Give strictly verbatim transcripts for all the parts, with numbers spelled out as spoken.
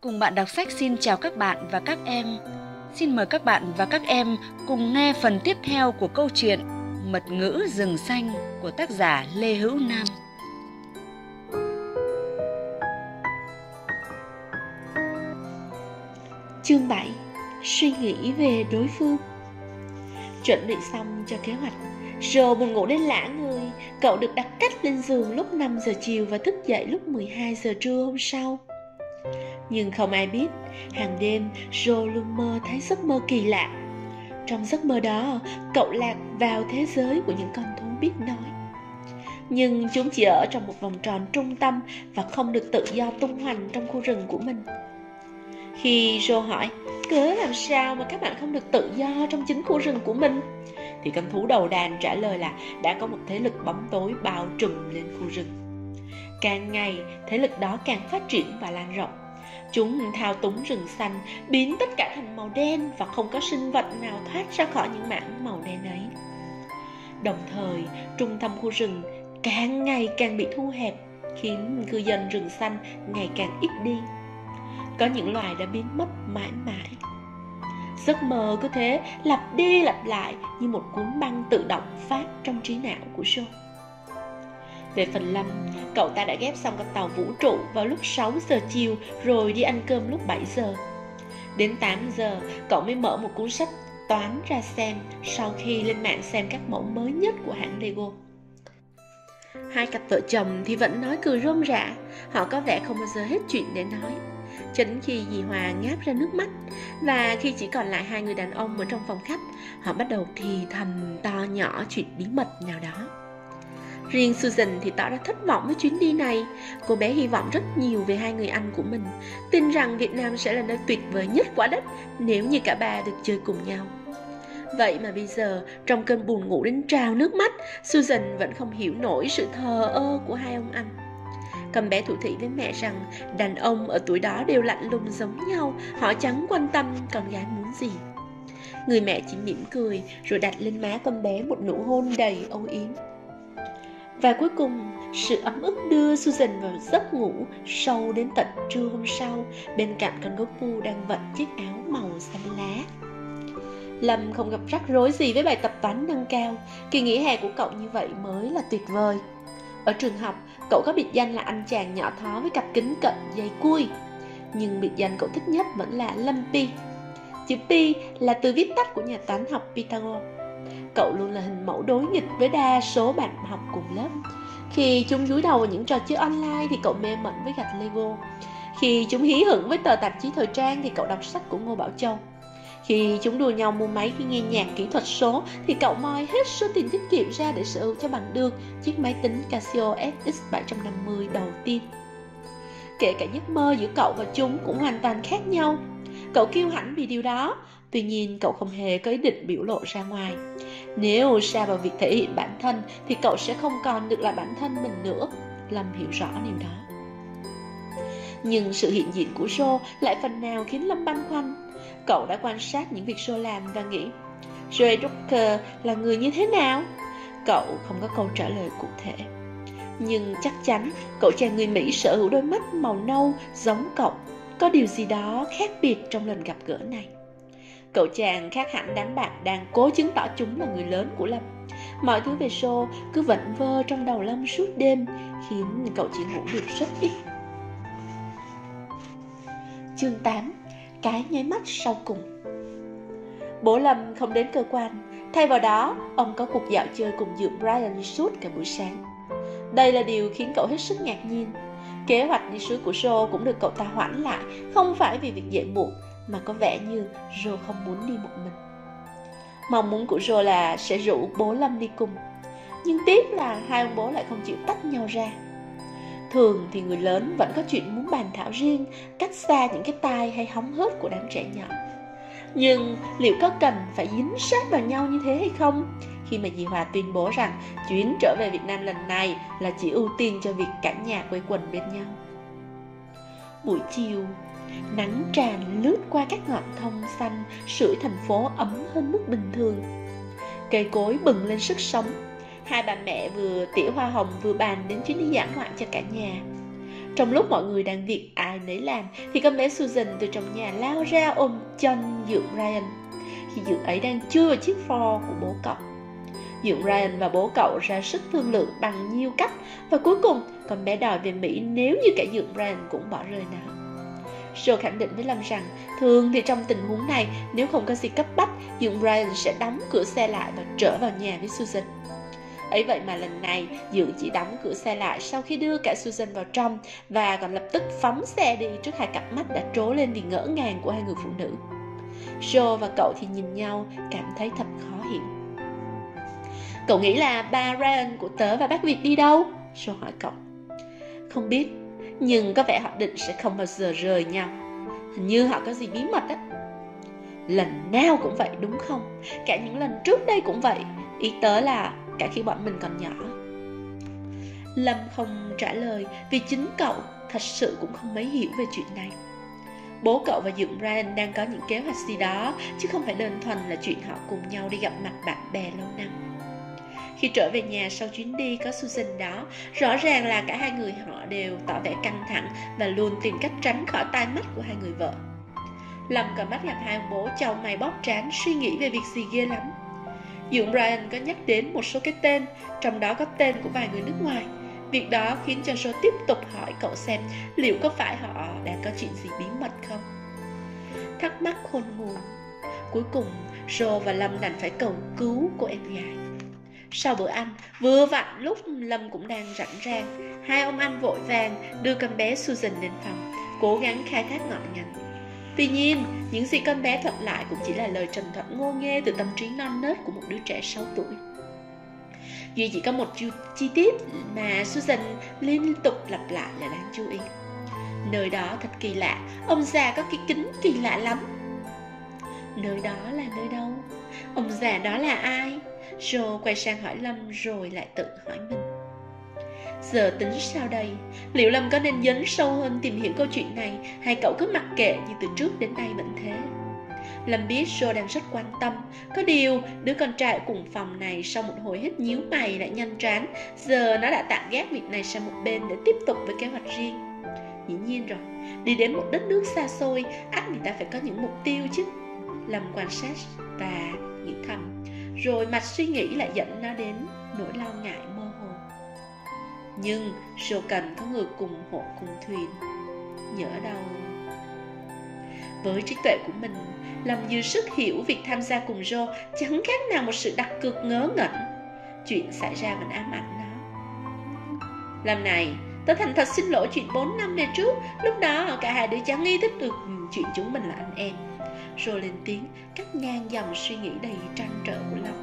Cùng bạn đọc sách xin chào các bạn và các em. Xin mời các bạn và các em cùng nghe phần tiếp theo của câu chuyện Mật ngữ rừng xanh của tác giả Lê Hữu Nam. Chương bảy. Suy nghĩ về đối phương. Chuẩn bị xong cho kế hoạch, rồi buồn ngủ đến lả người. Cậu được đặt cách lên giường lúc năm giờ chiều và thức dậy lúc mười hai giờ trưa hôm sau. Nhưng không ai biết, hàng đêm Joe luôn mơ thấy giấc mơ kỳ lạ. Trong giấc mơ đó, cậu lạc vào thế giới của những con thú biết nói. Nhưng chúng chỉ ở trong một vòng tròn trung tâm và không được tự do tung hoành trong khu rừng của mình. Khi Joe hỏi, cớ làm sao mà các bạn không được tự do trong chính khu rừng của mình? Thì con thú đầu đàn trả lời là đã có một thế lực bóng tối bao trùm lên khu rừng. Càng ngày, thế lực đó càng phát triển và lan rộng. Chúng thao túng rừng xanh, biến tất cả thành màu đen và không có sinh vật nào thoát ra khỏi những mảng màu đen ấy. Đồng thời, trung tâm khu rừng càng ngày càng bị thu hẹp, khiến cư dân rừng xanh ngày càng ít đi. Có những loài đã biến mất mãi mãi. Giấc mơ cứ thế lặp đi lặp lại như một cuốn băng tự động phát trong trí não của Joe. Về phần Lâm, cậu ta đã ghép xong con tàu vũ trụ vào lúc sáu giờ chiều rồi đi ăn cơm lúc bảy giờ. Đến tám giờ, cậu mới mở một cuốn sách toán ra xem sau khi lên mạng xem các mẫu mới nhất của hãng Lego. Hai cặp vợ chồng thì vẫn nói cười rôm rả, họ có vẻ không bao giờ hết chuyện để nói. Cho đến khi dì Hòa ngáp ra nước mắt, và khi chỉ còn lại hai người đàn ông ở trong phòng khách, họ bắt đầu thì thầm to nhỏ chuyện bí mật nào đó. Riêng Susan thì tỏ ra thất vọng với chuyến đi này. Cô bé hy vọng rất nhiều về hai người anh của mình, tin rằng Việt Nam sẽ là nơi tuyệt vời nhất quả đất nếu như cả ba được chơi cùng nhau. Vậy mà bây giờ, trong cơn buồn ngủ đến trào nước mắt, Susan vẫn không hiểu nổi sự thờ ơ của hai ông anh. Con bé thủ thỉ với mẹ rằng đàn ông ở tuổi đó đều lạnh lùng giống nhau, họ chẳng quan tâm con gái muốn gì. Người mẹ chỉ mỉm cười rồi đặt lên má con bé một nụ hôn đầy âu yếm. Và cuối cùng, sự ấm ức đưa Susan vào giấc ngủ sâu đến tận trưa hôm sau, bên cạnh con gấu pu đang vận chiếc áo màu xanh lá. Lâm không gặp rắc rối gì với bài tập toán nâng cao. Kỳ nghỉ hè của cậu như vậy mới là tuyệt vời. Ở trường học, cậu có biệt danh là anh chàng nhỏ thó với cặp kính cận dày cui. Nhưng biệt danh cậu thích nhất vẫn là Lâm Pi. Chữ Pi là từ viết tắt của nhà toán học Pythagore. Cậu luôn là hình mẫu đối nghịch với đa số bạn học cùng lớp. Khi chúng dúi đầu vào những trò chơi online thì cậu mê mẩn với gạch Lego. Khi chúng hí hửng với tờ tạp chí thời trang thì cậu đọc sách của Ngô Bảo Châu. Khi chúng đùa nhau mua máy khi nghe nhạc kỹ thuật số thì cậu moi hết số tiền tiết kiệm ra để sở hữu cho bằng được chiếc máy tính Casio ét ích bảy năm mươi đầu tiên. Kể cả giấc mơ giữa cậu và chúng cũng hoàn toàn khác nhau. Cậu kiêu hãnh vì điều đó, tuy nhiên cậu không hề có ý định biểu lộ ra ngoài. Nếu sa vào việc thể hiện bản thân thì cậu sẽ không còn được là bản thân mình nữa. Lâm hiểu rõ điều đó. Nhưng sự hiện diện của Joe lại phần nào khiến Lâm băn khoăn. Cậu đã quan sát những việc Joe làm và nghĩ, Joe Drucker là người như thế nào? Cậu không có câu trả lời cụ thể. Nhưng chắc chắn cậu chàng người Mỹ sở hữu đôi mắt màu nâu giống cậu. Có điều gì đó khác biệt trong lần gặp gỡ này. Cậu chàng khác hẳn đám bạn đang cố chứng tỏ chúng là người lớn của Lâm. Mọi thứ về Joe cứ vẩn vơ trong đầu Lâm suốt đêm, khiến cậu chỉ ngủ được rất ít. Chương tám. Cái nháy mắt sau cùng. Bố Lâm không đến cơ quan. Thay vào đó, ông có cuộc dạo chơi cùng dượng Brian suốt cả buổi sáng. Đây là điều khiến cậu hết sức ngạc nhiên. Kế hoạch đi suối của Joe cũng được cậu ta hoãn lại, không phải vì việc dậy muộn, mà có vẻ như Joe không muốn đi một mình. Mong muốn của Joe là sẽ rủ bố Lâm đi cùng, nhưng tiếc là hai ông bố lại không chịu tách nhau ra. Thường thì người lớn vẫn có chuyện muốn bàn thảo riêng, cách xa những cái tai hay hóng hớt của đám trẻ nhỏ. Nhưng liệu có cần phải dính sát vào nhau như thế hay không? Khi mà dì Hòa tuyên bố rằng chuyến trở về Việt Nam lần này là chỉ ưu tiên cho việc cả nhà quây quần bên nhau. Buổi chiều, nắng tràn lướt qua các ngọn thông xanh, sưởi thành phố ấm hơn mức bình thường. Cây cối bừng lên sức sống. Hai bà mẹ vừa tỉa hoa hồng vừa bàn đến chuyến đi dã ngoại cho cả nhà. Trong lúc mọi người đang việc ai nấy làm thì con bé Susan từ trong nhà lao ra ôm chân dượng Ryan. Khi dượng ấy đang chui vào chiếc Ford của bố cậu. Dượng Ryan và bố cậu ra sức thương lượng bằng nhiều cách, và cuối cùng con bé đòi về Mỹ nếu như cả dượng Ryan cũng bỏ rơi nó. Joe khẳng định với Lâm rằng thường thì trong tình huống này, nếu không có gì cấp bách, dượng Ryan sẽ đóng cửa xe lại và trở vào nhà với Susan. Ấy vậy mà lần này dượng chỉ đóng cửa xe lại sau khi đưa cả Susan vào trong, và còn lập tức phóng xe đi trước hai cặp mắt đã trố lên vì ngỡ ngàng của hai người phụ nữ. Joe và cậu thì nhìn nhau, cảm thấy thật khó hiểu. Cậu nghĩ là bà Ryan của tớ và bác Việt đi đâu? Joe hỏi cậu. Không biết, nhưng có vẻ họ định sẽ không bao giờ rời nhau. Hình như họ có gì bí mật á. Lần nào cũng vậy đúng không? Cả những lần trước đây cũng vậy. Ý tớ là cả khi bọn mình còn nhỏ. Lâm không trả lời vì chính cậu thật sự cũng không mấy hiểu về chuyện này. Bố cậu và dượng Ryan đang có những kế hoạch gì đó, chứ không phải đơn thuần là chuyện họ cùng nhau đi gặp mặt bạn bè lâu năm. Khi trở về nhà sau chuyến đi có Susan đó, rõ ràng là cả hai người họ đều tỏ vẻ căng thẳng và luôn tìm cách tránh khỏi tai mắt của hai người vợ. Lâm còn bắt gặp hai ông bố chau mày bóp trán suy nghĩ về việc gì ghê lắm. Dượng Ryan có nhắc đến một số cái tên, trong đó có tên của vài người nước ngoài. Việc đó khiến cho Joe tiếp tục hỏi cậu xem liệu có phải họ đang có chuyện gì bí mật không. Thắc mắc khôn nguồn, cuối cùng Joe và Lâm đành phải cầu cứu cô em gái. Sau bữa ăn, vừa vặn lúc Lâm cũng đang rảnh rang, hai ông anh vội vàng đưa con bé Susan lên phòng, cố gắng khai thác ngọn ngành. Tuy nhiên, những gì con bé thuật lại cũng chỉ là lời trần thuật ngô nghê từ tâm trí non nớt của một đứa trẻ sáu tuổi. Duy chỉ có một chi tiết mà Susan liên tục lặp lại là đáng chú ý. Nơi đó thật kỳ lạ, ông già có cái kính kỳ lạ lắm. Nơi đó là nơi đâu? Ông già đó là ai? Joe quay sang hỏi Lâm rồi lại tự hỏi mình. Giờ tính sao đây? Liệu Lâm có nên dấn sâu hơn tìm hiểu câu chuyện này, hay cậu cứ mặc kệ như từ trước đến nay vẫn thế? Lâm biết Joe đang rất quan tâm. Có điều, đứa con trai cùng phòng này sau một hồi hít nhíu mày lại nhanh trán. Giờ nó đã tạm gác việc này sang một bên để tiếp tục với kế hoạch riêng. Dĩ nhiên rồi, đi đến một đất nước xa xôi, ắt người ta phải có những mục tiêu chứ. Lâm quan sát và nghĩ thầm, rồi mạch suy nghĩ lại dẫn nó đến nỗi lo ngại mơ hồ. Nhưng Joe cần có người cùng hộ cùng thuyền. Nhỡ đâu. Với trí tuệ của mình, Lâm dư sức hiểu việc tham gia cùng Joe chẳng khác nào một sự đặt cược ngớ ngẩn. Chuyện xảy ra vẫn ám ảnh nó. Lần này, tớ thành thật xin lỗi chuyện bốn năm về trước. Lúc đó cả hai đứa chẳng nghi thức được chuyện chúng mình là anh em. Joe lên tiếng, cắt ngang dòng suy nghĩ đầy trăn trở của Lâm.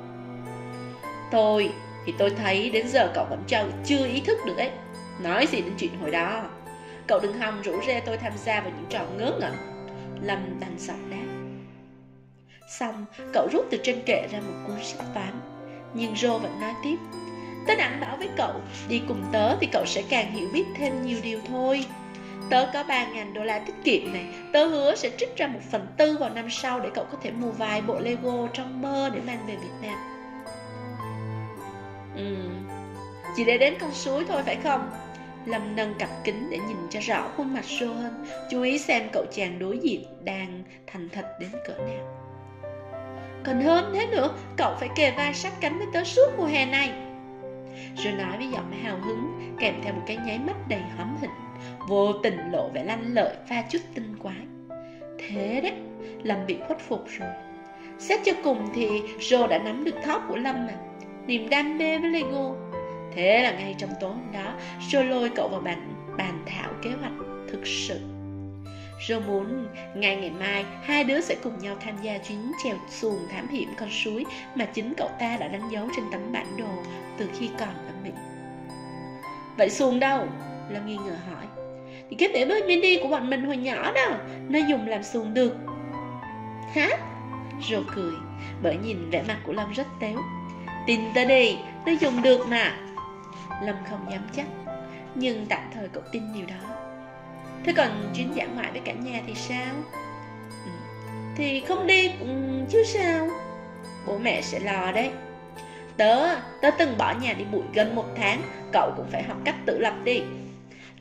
Tôi thì tôi thấy đến giờ cậu vẫn chưa, chưa ý thức được ấy. Nói gì đến chuyện hồi đó. Cậu đừng hòng rủ rê tôi tham gia vào những trò ngớ ngẩn. Lâm đành giọng đáp. Xong, cậu rút từ trên kệ ra một cuốn sách toán. Nhưng Joe vẫn nói tiếp. Tớ đảm bảo với cậu, đi cùng tớ thì cậu sẽ càng hiểu biết thêm nhiều điều thôi. Tớ có ba nghìn đô la tiết kiệm này. Tớ hứa sẽ trích ra một phần tư vào năm sau để cậu có thể mua vài bộ Lego trong mơ để mang về Việt Nam. Ừ, chỉ để đến con suối thôi phải không? Lâm nâng cặp kính để nhìn cho rõ khuôn mặt Joe hơn, chú ý xem cậu chàng đối diện đang thành thật đến cỡ nào. Còn hơn thế nữa, cậu phải kề vai sát cánh với tớ suốt mùa hè này. Joe nói với giọng hào hứng, kèm theo một cái nháy mắt đầy hóm hỉnh, vô tình lộ vẻ lanh lợi pha chút tinh quái. Thế đấy, Lâm bị khuất phục rồi. Xét cho cùng thì Joe đã nắm được thóp của Lâm mà, niềm đam mê với Lego. Thế là ngay trong tối hôm đó, Joe lôi cậu vào bàn, bàn thảo kế hoạch thực sự. Joe muốn ngày ngày mai hai đứa sẽ cùng nhau tham gia chuyến chèo xuồng thám hiểm con suối mà chính cậu ta đã đánh dấu trên tấm bản đồ từ khi còn ở Mỹ. Vậy xuồng đâu? Lâm nghi ngờ hỏi. Thì cái bể bơi mini của bọn mình hồi nhỏ đó, nó dùng làm xuồng được. Hả? Joe cười, bởi nhìn vẻ mặt của Lâm rất téo. Tin tớ đi, nó dùng được mà. Lâm không dám chắc, nhưng tạm thời cậu tin điều đó. Thế còn chuyến dã ngoại với cả nhà thì sao? Ừ, thì không đi cũng chứ sao. Bố mẹ sẽ lo đấy. Tớ, tớ từng bỏ nhà đi bụi gần một tháng. Cậu cũng phải học cách tự lập đi.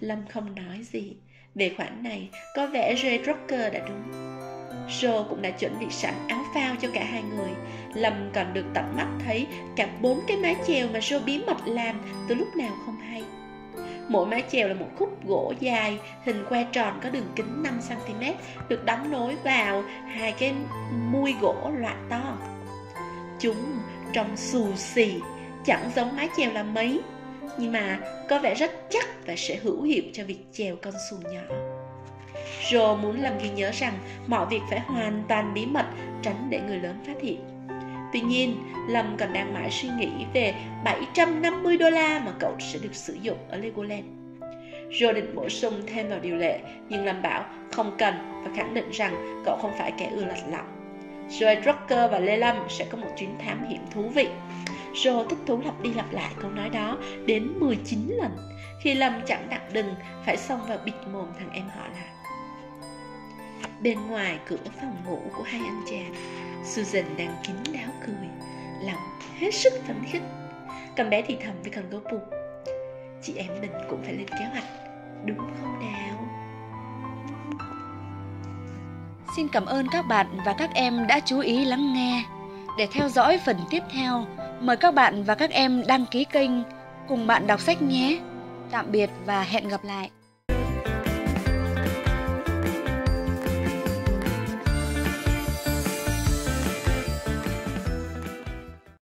Lâm không nói gì. Về khoản này, có vẻ Ray Rocker đã đúng. Joe cũng đã chuẩn bị sẵn áo phao cho cả hai người. Lâm còn được tận mắt thấy cả bốn cái mái chèo mà Joe bí mật làm từ lúc nào không hay. Mỗi mái chèo là một khúc gỗ dài, hình que tròn có đường kính năm xăng ti mét, được đóng nối vào hai cái mui gỗ loại to. Chúng trông xù xì, chẳng giống mái chèo là mấy, nhưng mà có vẻ rất chắc và sẽ hữu hiệu cho việc chèo con xuồng nhỏ. Joe muốn Lâm ghi nhớ rằng mọi việc phải hoàn toàn bí mật, tránh để người lớn phát hiện. Tuy nhiên, Lâm còn đang mãi suy nghĩ về bảy trăm năm mươi đô la mà cậu sẽ được sử dụng ở Legoland. Joe định bổ sung thêm vào điều lệ, nhưng Lâm bảo không cần và khẳng định rằng cậu không phải kẻ ưa lật lọng. Joe Rocker và Lê Lâm sẽ có một chuyến thám hiểm thú vị. Joe thích thú lặp đi lặp lại câu nói đó đến mười chín lần, khi Lâm chẳng đặt đừng phải xông vào bịt mồm thằng em họ lại. Bên ngoài cửa phòng ngủ của hai anh chàng, Susan đang kín đáo cười, lòng hết sức phấn khích. Con bé thì thầm với con gấu bù: chị em mình cũng phải lên kế hoạch, đúng không nào? Xin cảm ơn các bạn và các em đã chú ý lắng nghe. Để theo dõi phần tiếp theo, mời các bạn và các em đăng ký kênh Cùng Bạn Đọc Sách nhé. Tạm biệt và hẹn gặp lại.